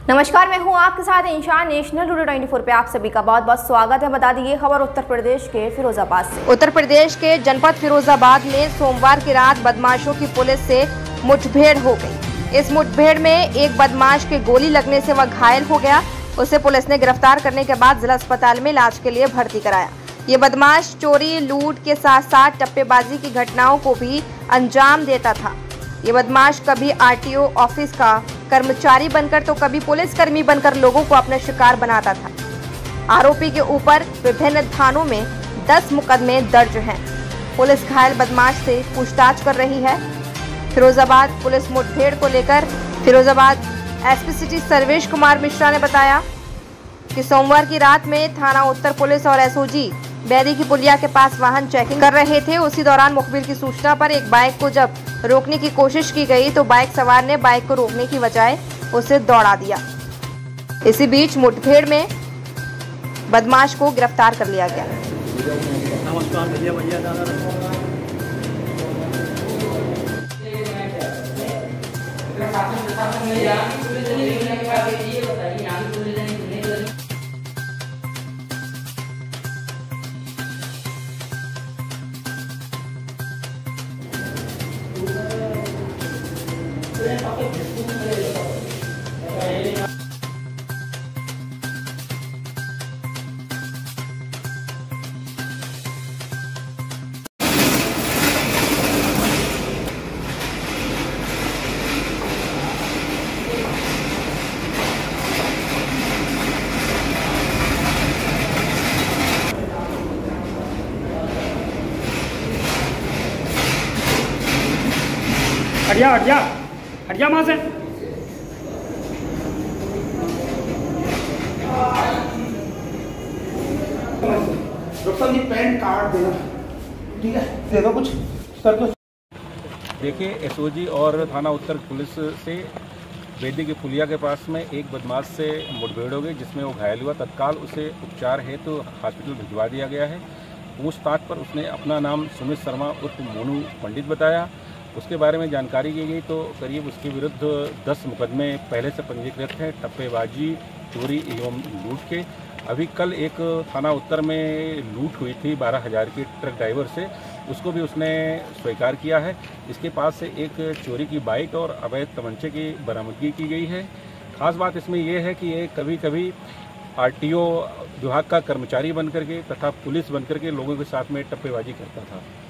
नमस्कार, मैं हूं आपके साथ इंशान। नेशनल टुडे 24 पे आप सभी का बहुत बहुत स्वागत है। बता दी ये खबर उत्तर प्रदेश के फिरोजाबाद से। उत्तर प्रदेश के जनपद फिरोजाबाद में सोमवार की रात बदमाशों की पुलिस से मुठभेड़ हो गई। इस मुठभेड़ में एक बदमाश के गोली लगने से वह घायल हो गया। उसे पुलिस ने गिरफ्तार करने के बाद जिला अस्पताल में इलाज के लिए भर्ती कराया। ये बदमाश चोरी, लूट के साथ साथ टप्पेबाजी की घटनाओं को भी अंजाम देता था। ये बदमाश कभी आरटीओ ऑफिस का कर्मचारी बनकर तो कभी पुलिसकर्मी बनकर लोगों को अपना शिकार बनाता था। आरोपी के ऊपर विभिन्न थानों में 10 मुकदमे दर्ज हैं। पुलिस घायल बदमाश से पूछताछ कर रही है। फिरोजाबाद पुलिस मुठभेड़ को लेकर फिरोजाबाद एसपी सिटी सर्वेश कुमार मिश्रा ने बताया कि सोमवार की रात में थाना उत्तर पुलिस और एसओजी बैरी की पुलिया के पास वाहन चेकिंग कर रहे थे। उसी दौरान मुखबिर की सूचना पर एक बाइक को जब रोकने की कोशिश की गई तो बाइक सवार ने बाइक को रोकने की बजाय उसे दौड़ा दिया। इसी बीच मुठभेड़ में बदमाश को गिरफ्तार कर लिया गया। नमस्कार हटिया वहाँ से। डॉक्टर जी पैन कार्ड देना, ठीक है, दे दो कुछ कर दो। देखिए, एसओजी और थाना उत्तर पुलिस से बैदी के पुलिया के पास में एक बदमाश से मुठभेड़ हो गई, जिसमें वो घायल हुआ। तत्काल उसे उपचार हेतु हॉस्पिटल भिजवा दिया गया है। पूछताछ पर उसने अपना नाम सुमित शर्मा उर्फ मोनू पंडित बताया। उसके बारे में जानकारी की गई तो करीब उसके विरुद्ध 10 मुकदमे पहले से पंजीकृत हैं, टप्पेबाजी, चोरी एवं लूट के। अभी कल एक थाना उत्तर में लूट हुई थी 12,000 की ट्रक ड्राइवर से, उसको भी उसने स्वीकार किया है। इसके पास से एक चोरी की बाइक और अवैध तमंचे की बरामदगी की गई है। खास बात इसमें यह है कि ये कभी कभी आरटीओ विभाग का कर्मचारी बनकर के तथा पुलिस बनकर के लोगों के साथ में टप्पेबाजी करता था।